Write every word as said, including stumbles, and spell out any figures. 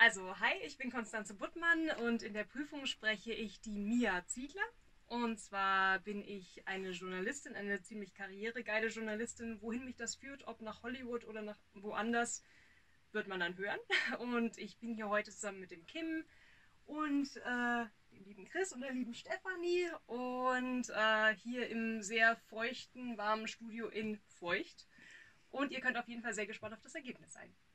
Also, hi, ich bin Konstanze Buttmann und in der Prüfung spreche ich die Mia Ziegler. Und zwar bin ich eine Journalistin, eine ziemlich karrieregeile Journalistin. Wohin mich das führt, ob nach Hollywood oder nach woanders, wird man dann hören. Und ich bin hier heute zusammen mit dem Kim und äh, dem lieben Chris und der lieben Stefanie und äh, hier im sehr feuchten, warmen Studio in Feucht. Und ihr könnt auf jeden Fall sehr gespannt auf das Ergebnis sein.